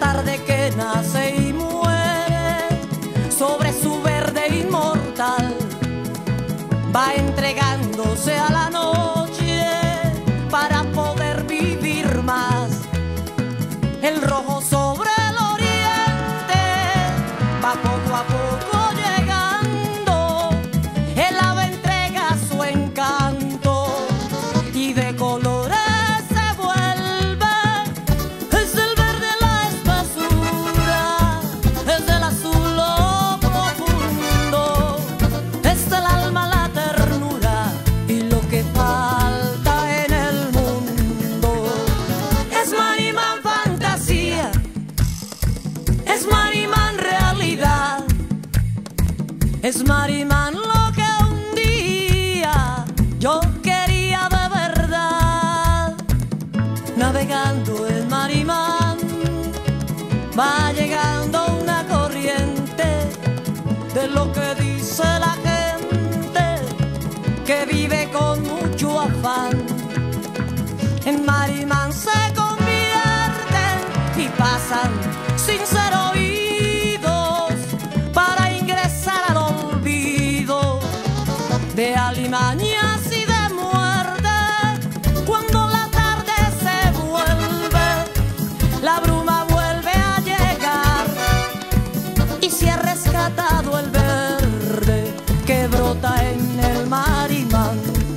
tarde que nace y muere, sobre su verde inmortal, va entregándose a la noche para poder vivir más. El rojo sobre el oriente va poco a poco llegando, el ave entrega su encanto y de colores se vuelve. Es del verde la espesura, es del azul lo profundo, es del alma la ternura y lo que falta en el mundo. Es Marimán fantasía, es Marimán realidad, es Marimán lo que un día yo quería de verdad. Navegando en Marimán va llegando una corriente de lo que dice la gente que vive con mucho afán. En Marimán se convierten y pasan sin ser oídos para ingresar al olvido de alimañas y de muerte. Cuando la tarde se vuelve, la bruma vuelve a llegar y se ha rescatado el verde que brota en el Marimán.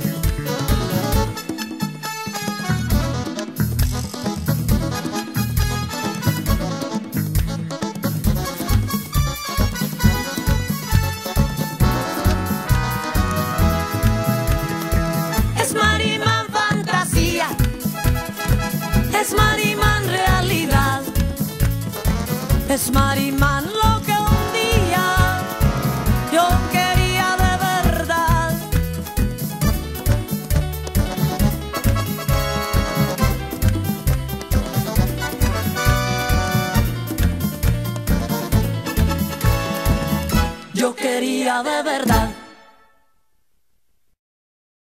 Es Marimán fantasía, es Marimán realidad, es Marimán lo que un día yo quería de verdad. Yo quería de verdad.